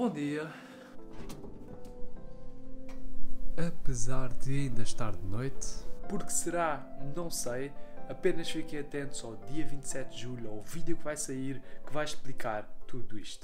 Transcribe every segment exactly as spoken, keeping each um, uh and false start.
Bom dia. Apesar de ainda estar de noite, porque será? Não sei. Apenas fiquem atentos ao dia vinte e sete de julho, ao vídeo que vai sair, que vai explicar tudo isto.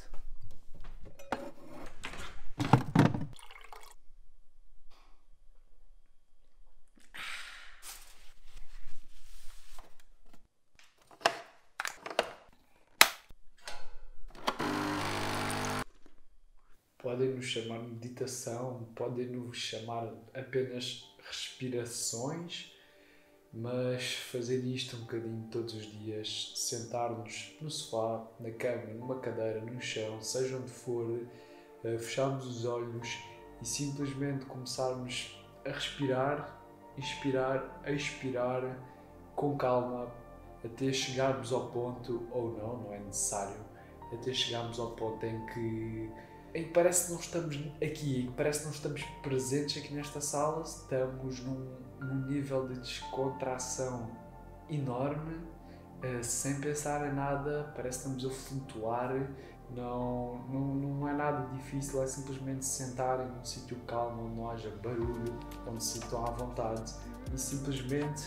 Podem nos chamar meditação, podem nos chamar apenas respirações, mas fazer isto um bocadinho todos os dias, sentar-nos no sofá, na cama, numa cadeira, no chão, seja onde for, fecharmos os olhos e simplesmente começarmos a respirar, inspirar, expirar com calma, até chegarmos ao ponto, ou não, não é necessário, até chegarmos ao ponto em que em que parece que não estamos aqui, em que parece que não estamos presentes aqui nesta sala, estamos num, num nível de descontração enorme, uh, sem pensar em nada, parece que estamos a flutuar, não, não, não é nada difícil, é simplesmente sentarem num sítio calmo, onde não haja barulho, onde se sintam à vontade e simplesmente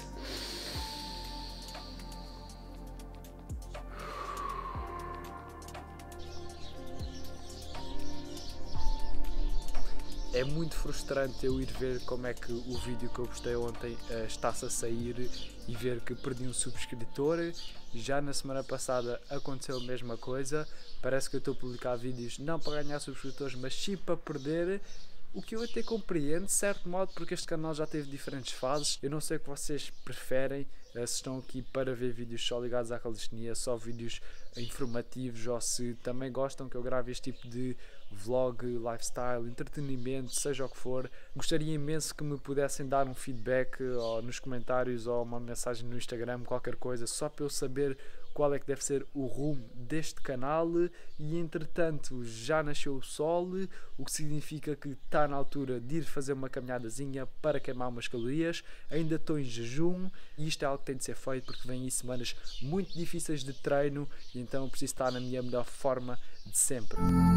é muito frustrante eu ir ver como é que o vídeo que eu postei ontem uh, está-se a sair e ver que perdi um subscritor. Já na semana passada aconteceu a mesma coisa. Parece que eu estou a publicar vídeos não para ganhar subscritores, mas sim para perder. O que eu até compreendo, de certo modo, porque este canal já teve diferentes fases. Eu não sei o que vocês preferem, se estão aqui para ver vídeos só ligados à calistenia, só vídeos informativos, ou se também gostam que eu grave este tipo de vlog, lifestyle, entretenimento, seja o que for. Gostaria imenso que me pudessem dar um feedback ou nos comentários ou uma mensagem no Instagram, qualquer coisa, só para eu saber qual é que deve ser o rumo deste canal. E entretanto já nasceu o sol, o que significa que está na altura de ir fazer uma caminhadazinha para queimar umas calorias. Ainda estou em jejum e isto é algo que tem de ser feito porque vêm aí semanas muito difíceis de treino e então eu preciso estar na minha melhor forma de sempre.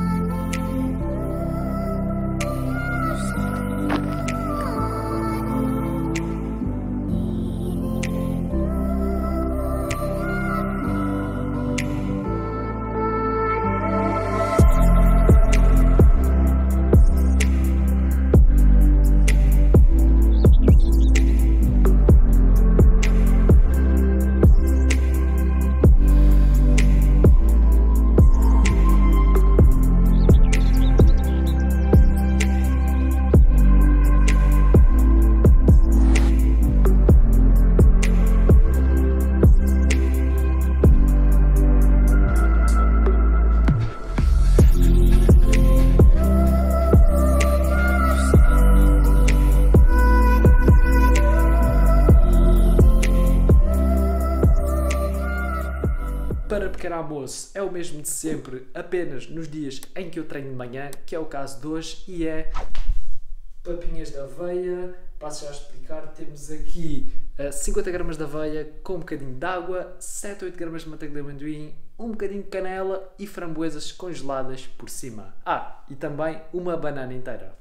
Para pequeno almoço é o mesmo de sempre, apenas nos dias em que eu treino de manhã, que é o caso de hoje, e é papinhas de aveia. Passo já a explicar. Temos aqui uh, cinquenta gramas de aveia com um bocadinho de água, sete a oito gramas de manteiga de amendoim, um bocadinho de canela e framboesas congeladas por cima. Ah, e também uma banana inteira.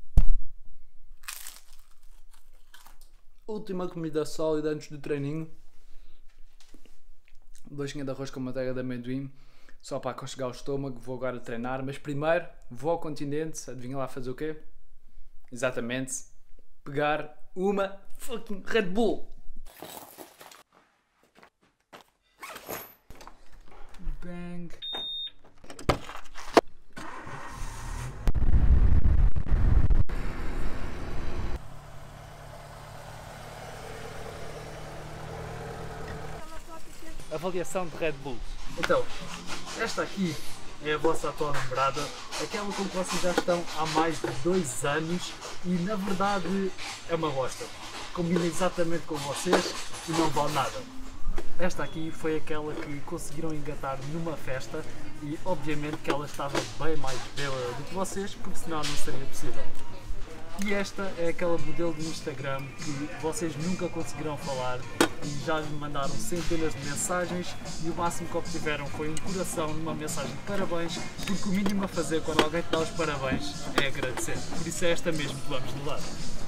Última comida sólida antes do treininho. Bolachinha de arroz com manteiga de amendoim, só para aconchegar o estômago. Vou agora treinar, mas primeiro vou ao continente. Adivinha lá fazer o quê? Exatamente, pegar uma fucking Red Bull. Bang. Avaliação de Red Bulls. Então, esta aqui é a vossa atual namorada, aquela com que vocês já estão há mais de dois anos e na verdade é uma bosta. Combina exatamente com vocês e não vale nada. Esta aqui foi aquela que conseguiram engatar numa festa e obviamente que ela estava bem mais bêbada do que vocês, porque senão não seria possível. E esta é aquela modelo do Instagram que vocês nunca conseguiram falar e já lhe mandaram centenas de mensagens e o máximo que obtiveram foi um coração numa mensagem de parabéns, porque o mínimo a fazer quando alguém te dá os parabéns é agradecer. Por isso é esta mesmo que vamos levar.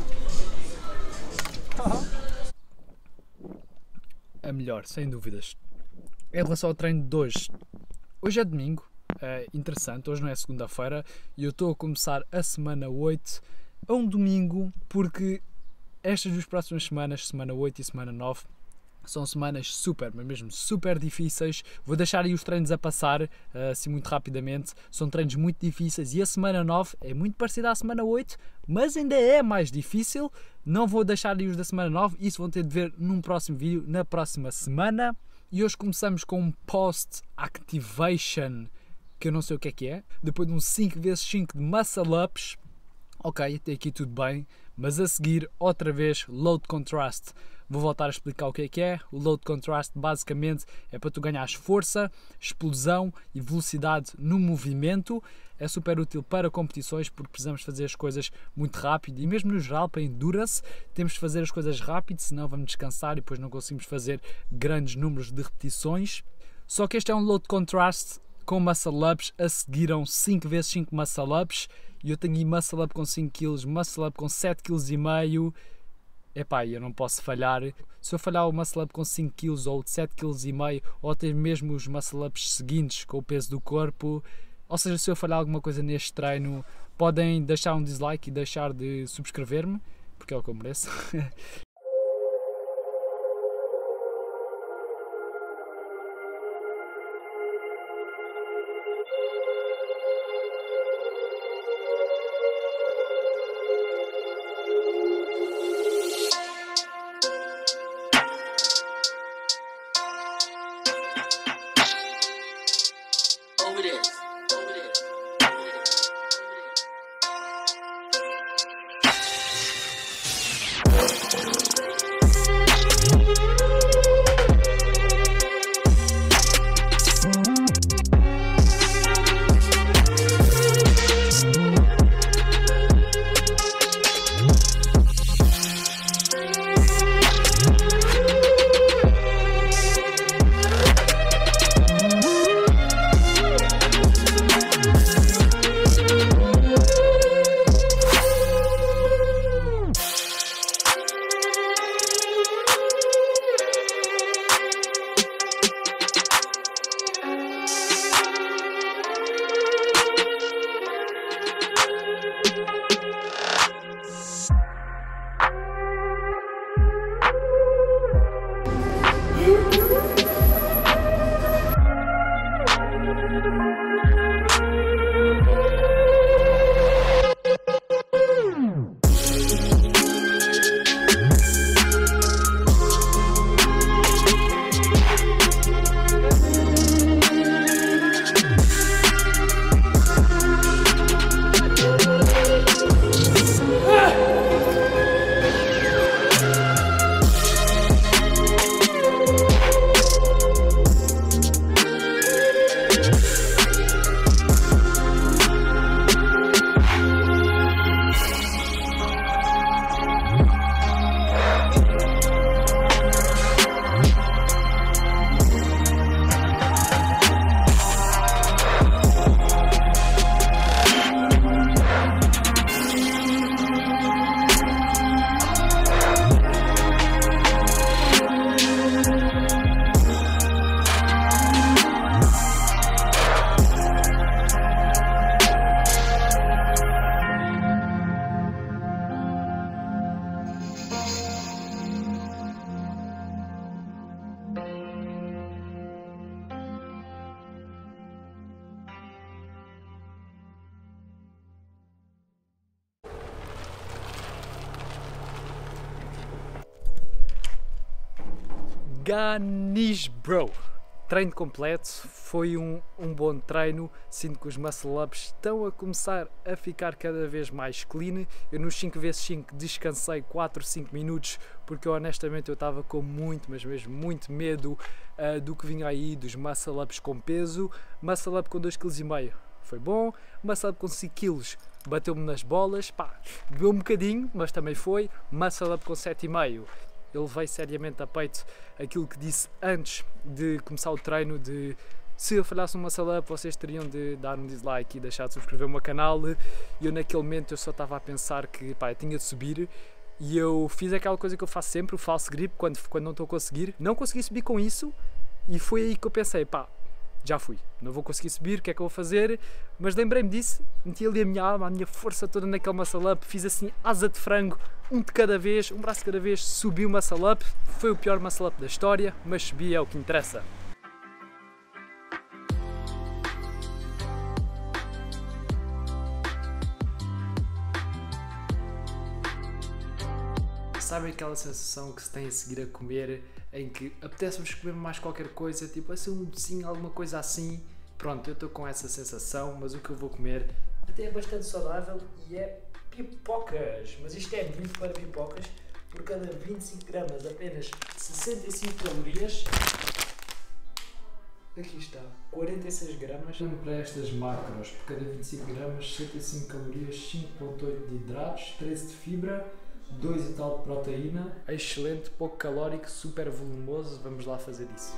A melhor, sem dúvidas. Em relação ao treino de hoje, hoje é domingo, é interessante, hoje não é segunda-feira e eu estou a começar a semana oito a um domingo, porque estas duas próximas semanas, semana oito e semana nove, são semanas super, mas mesmo super difíceis. Vou deixar aí os treinos a passar, assim muito rapidamente. São treinos muito difíceis e a semana nove é muito parecida à semana oito, mas ainda é mais difícil. Não vou deixar aí os da semana nove, isso vão ter de ver num próximo vídeo, na próxima semana. E hoje começamos com um Post Activation, que eu não sei o que é que é. Depois de um cinco vezes cinco de Muscle Ups. Ok, até aqui tudo bem, mas a seguir, outra vez, Load Contrast. Vou voltar a explicar o que é que é. O Load Contrast basicamente é para tu ganhares força, explosão e velocidade no movimento. É super útil para competições porque precisamos fazer as coisas muito rápido e mesmo no geral para Endurance temos de fazer as coisas rápido, senão vamos descansar e depois não conseguimos fazer grandes números de repetições. Só que este é um Load Contrast com Muscle Ups, a seguir a cinco vezes cinco Muscle Ups. E eu tenho aí Muscle Up com cinco quilos, Muscle Up com sete vírgula cinco quilos. Epá, eu não posso falhar. Se eu falhar o Muscle Up com cinco quilos ou de sete vírgula cinco quilos ou até mesmo os Muscle Ups seguintes com o peso do corpo, ou seja, se eu falhar alguma coisa neste treino, podem deixar um dislike e deixar de subscrever-me, porque é o que eu mereço. Ganesh Bro, treino completo, foi um, um bom treino. Sinto que os muscle ups estão a começar a ficar cada vez mais clean. Eu nos cinco vezes cinco descansei quatro, cinco minutos porque honestamente eu estava com muito, mas mesmo muito medo uh, do que vinha aí dos muscle ups com peso. Muscle up com dois vírgula cinco quilos foi bom, muscle up com cinco quilos bateu-me nas bolas, pá, doeu um bocadinho, mas também foi. Muscle up com sete e meio. Eu levei seriamente a peito aquilo que disse antes de começar o treino, de se eu falhasse no muscle up, vocês teriam de dar um dislike e deixar de subscrever o meu canal. E eu naquele momento eu só estava a pensar que, pá, eu tinha de subir. E eu fiz aquela coisa que eu faço sempre, o falso grip, quando, quando não estou a conseguir. Não consegui subir com isso e foi aí que eu pensei, pá, já fui, não vou conseguir subir, o que é que eu vou fazer? Mas lembrei-me disso, meti ali a minha alma, a minha força toda naquele muscle up, fiz assim asa de frango, um de cada vez, um braço de cada vez, subi o muscle up. Foi o pior muscle up da história, mas subi, é o que interessa. Sabem aquela sensação que se tem a seguir a comer, em que apetece-vos comer mais qualquer coisa, tipo assim um docinho, alguma coisa assim? Pronto, eu estou com essa sensação, mas o que eu vou comer até é bastante saudável e é pipocas. Mas isto é bife para pipocas, por cada vinte e cinco gramas apenas sessenta e cinco calorias. Aqui está, quarenta e seis gramas. Para estas macros, por cada vinte e cinco gramas, sessenta e cinco calorias, cinco vírgula oito de hidratos, treze de fibra, dois e tal de proteína. Excelente, pouco calórico, super volumoso. Vamos lá fazer isso.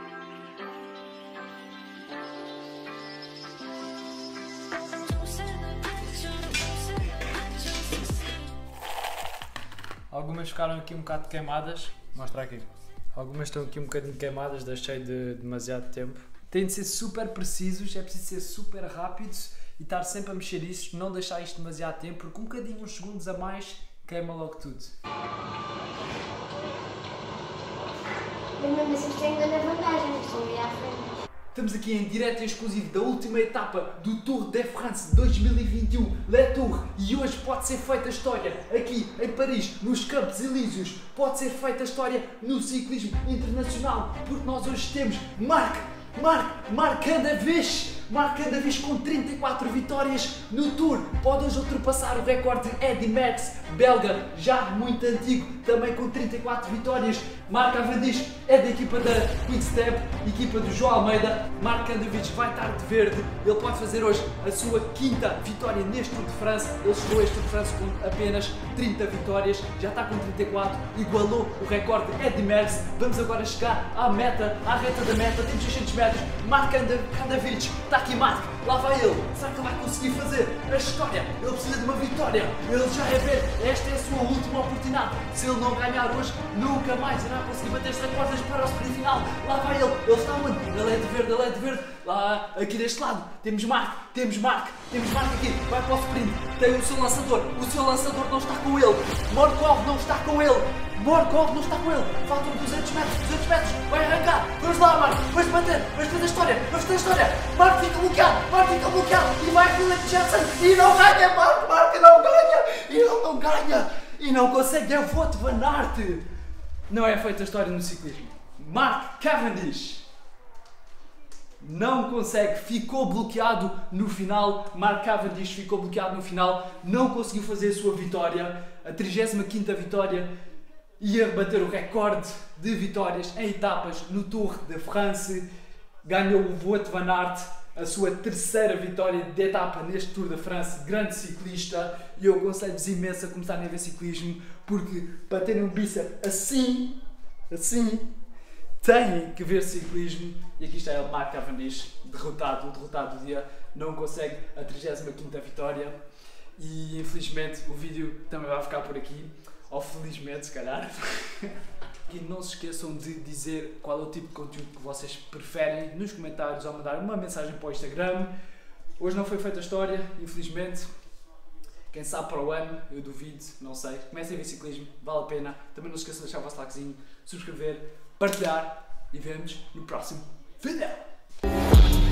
Algumas ficaram aqui um bocado queimadas. Mostra aqui. Algumas estão aqui um bocadinho queimadas, deixei de demasiado tempo. Tem de ser super precisos, é preciso ser super rápidos e estar sempre a mexer isto, não deixar isto demasiado tempo, porque um bocadinho, uns segundos a mais, queima logo tudo. Mas mesmo assim tem grande vantagem, estou ali à frente. Estamos aqui em direto e exclusivo da última etapa do Tour de France dois mil e vinte e um, Le Tour, e hoje pode ser feita a história aqui em Paris, nos Campos Elíseos. Pode ser feita a história no ciclismo internacional, porque nós hoje temos Marc, Marc, Marc Cavendish, Marc Cavendish com trinta e quatro vitórias no Tour. Pode hoje ultrapassar o recorde de Eddy Merckx, belga, já muito antigo, também com trinta e quatro vitórias. Marc Cavendish é da equipa da Quick-Step, equipa do João Almeida. Marc Cavendish vai estar de verde, ele pode fazer hoje a sua quinta vitória neste Tour de France. Ele chegou a este Tour de France com apenas trinta vitórias, já está com trinta e quatro, igualou o recorde de Eddy Merckx. Vamos agora chegar à meta, à reta da meta, temos seiscentos metros. Marc Cavendish, está aqui Marc, lá vai ele. Será que ele vai conseguir fazer a história? Ele precisa de uma vitória, ele já é ver, esta é a sua última oportunidade. Se ele não ganhar hoje, nunca mais irá conseguir bater as recordes para o sprint final. Lá vai ele, ele está onde? Ele é de verde, ele é de verde. Lá, aqui deste lado, temos Marc, temos Marc, temos Marc aqui, vai para o sprint, tem o seu lançador, o seu lançador não está com ele, Morkov não está com ele, Morkov não está com ele, faltam duzentos metros, duzentos metros, vai arrancar, vamos lá Marc, vamos bater, vamos fazer a história, vamos fazer a história, Marc fica bloqueado, Marc fica bloqueado, e vai Philip Jensen, e não ganha, Marc, Marc não ganha, e ele não ganha, e não consegue, é o Wout van Aert. Não é feita a história no ciclismo. Marc Cavendish não consegue, ficou bloqueado no final. Marc Cavendish ficou bloqueado no final, não conseguiu fazer a sua vitória, a trigésima quinta vitória, ia bater o recorde de vitórias em etapas no Tour de France. Ganhou o Wout van Aert, a sua terceira vitória de etapa neste Tour de France, grande ciclista, e eu aconselho-vos imenso a começarem a ver ciclismo, porque para terem um bíceps assim, assim, têm que ver ciclismo. E aqui está ele, Marc Cavendish, derrotado, o derrotado do dia, não consegue a trigésima quinta vitória, e infelizmente o vídeo também vai ficar por aqui, ou felizmente se calhar. E não se esqueçam de dizer qual é o tipo de conteúdo que vocês preferem nos comentários ou mandar uma mensagem para o Instagram. Hoje não foi feita a história, infelizmente. Quem sabe para o ano, eu duvido, não sei. Comecem a ver ciclismo, vale a pena. Também não se esqueçam de deixar o vosso likezinho, subscrever, partilhar e vemos no próximo vídeo.